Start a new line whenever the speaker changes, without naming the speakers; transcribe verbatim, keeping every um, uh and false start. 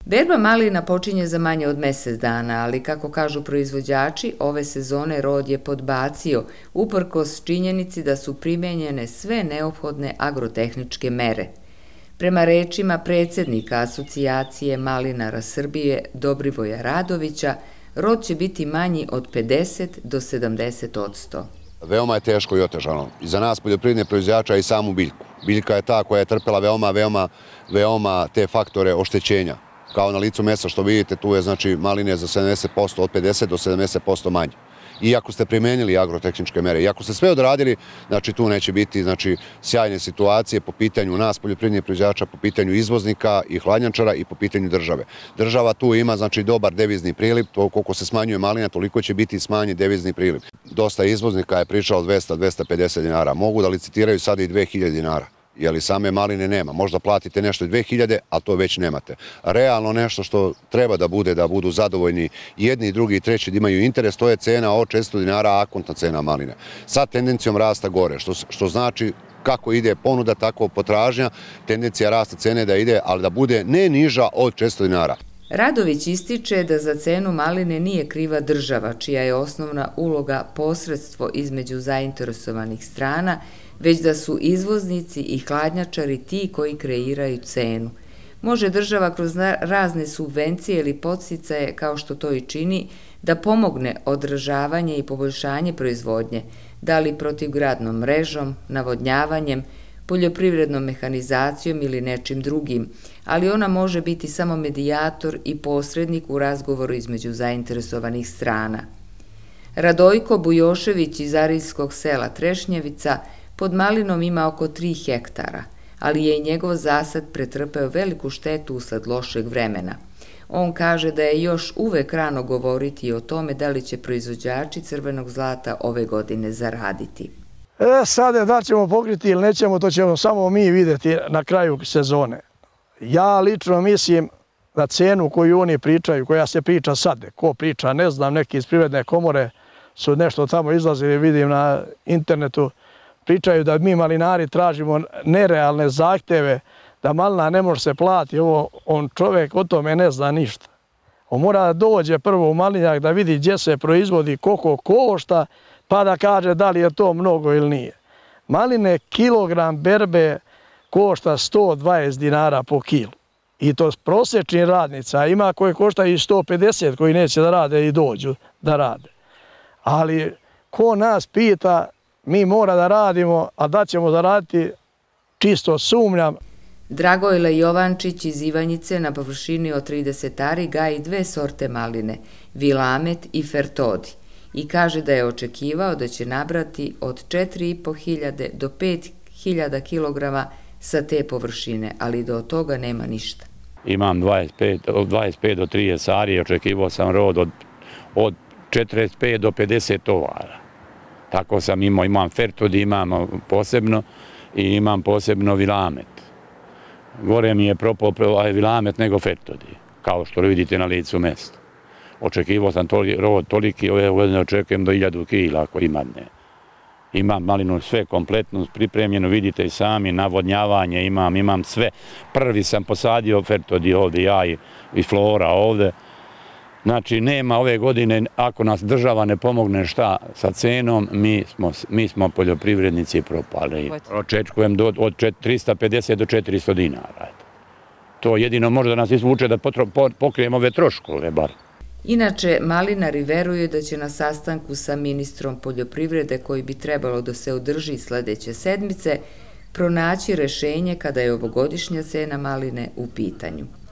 Berba malina počinje za manje od mjesec dana, ali kako kažu proizvođači, ove sezone rod je podbacio, uprkos činjenici da su primijenjene sve neophodne agrotehničke mere. Prema rečima predsjednika Asocijacije malinara Srbije Dobrivoja Radovića, rod će biti manji od pedeset do sedamdeset odsto.
Veoma je teško i otežano. I za nas poljoprivredne proizvođača i samu biljku. Biljka je ta koja je trpela veoma, veoma, veoma te faktore oštećenja. Kao na licu mjesta što vidite, tu je znači maline za sedamdeset posto, od pedeset do sedamdeset posto manje. Iako ste primenili agrotehničke mere, iako ste sve odradili, znači tu neće biti znači sjajne situacije po pitanju nas poljoprivrednih proizvođača, po pitanju izvoznika i hladnjačara i po pitanju države. Država tu ima znači dobar devizni priliv, to koliko se smanjuje malina, toliko će biti smanjen devizni priliv. Dosta izvoznika je pričalo dvesta do dvesta pedeset dinara, mogu da licitiraju sada i dve hiljade dinara. Jer same maline nema. Možda platite nešto i dve hiljade, ali to već nemate. Realno nešto što treba da bude, da budu zadovoljni jedni, drugi i treći, da imaju interes, to je cena od četiristo dinara, akontna cena maline. Sa tendencijom rasta gore, što, što znači kako ide ponuda, tako potražnja, tendencija rasta cene da ide, ali da bude ne niža od četiristo dinara.
Radović ističe da za cenu maline nije kriva država, čija je osnovna uloga posredstvo između zainteresovanih strana, već da su izvoznici i hladnjačari ti koji kreiraju cenu. Može država kroz razne subvencije ili podsticaje, kao što to i čini, da pomogne održavanje i poboljšanje proizvodnje, da li protivgradnom mrežom, navodnjavanjem, poljoprivrednom mehanizacijom ili nečim drugim, ali ona može biti samo medijator i posrednik u razgovoru između zainteresovanih strana. Radojko Bujošević iz arilskog sela Trešnjevica pod malinom ima oko tri hektara, ali je i njegov zasad pretrpeo veliku štetu usled lošeg vremena. On kaže da je još uvek rano govoriti o tome da li će proizvođači crvenog zlata ove godine zaraditi.
E, sada da ćemo pokriti ili nećemo, to ćemo samo mi vidjeti na kraju sezone. Ja lično mislim da cenu koju oni pričaju, koja se priča sad, ko priča, ne znam, neki iz Privredne komore su nešto tamo izlazili, vidim na internetu, pričaju da mi malinari tražimo nerealne zahtjeve, da malina ne može se plati. Ovo, on čovjek o tome ne zna ništa. On mora da dođe prvo u malinjak da vidi gdje se proizvodi, koliko košta, pa da kaže da li je to mnogo ili nije. Maline kilogram berbe košta sto dvadeset dinara po kilu. I to prosječni radnica, ima koje košta i sto pedeset koji neće da rade i dođu da rade. Ali ko nas pita, mi mora da radimo, a da ćemo da raditi, čisto sumnjam.
Dragojle Jovančić iz Ivanjice na površini od trideset ari gaji dve sorte maline, Vilamet i Fertodi, i kaže da je očekivao da će nabrati od četiri i po hiljade do pet hiljada kilograma sa te površine, ali do toga nema ništa.
Imam od dvadeset pet do trideset ari i očekivao sam rod od, od četrdeset pet do pedeset tovara. Tako sam imao, imam Fertodi, imam posebno i imam posebno Vilamet. Gore mi je propao Vilamet nego Fertodi, kao što vidite na licu mjesta. Očekivao sam rod toliki, ove godine očekujem do hiljadu kila ako imam ne. Imam malinu sve kompletno pripremljeno, vidite i sami, navodnjavanje imam, imam sve. Prvi sam posadio Fertodi ovdje, ja i Flora ovdje. Znači, nema ove godine, ako nas država ne pomogne šta sa cenom, mi smo, mi smo poljoprivrednici propali. Očekujem do, od trista pedeset do četiristo dinara. To jedino može da nas izvuče da potro, po, pokrijemo ove troškove bar.
Inače, malinari veruju da će na sastanku sa ministrom poljoprivrede, koji bi trebalo da se održi sljedeće sedmice, pronaći rešenje kada je ovogodišnja cena maline u pitanju.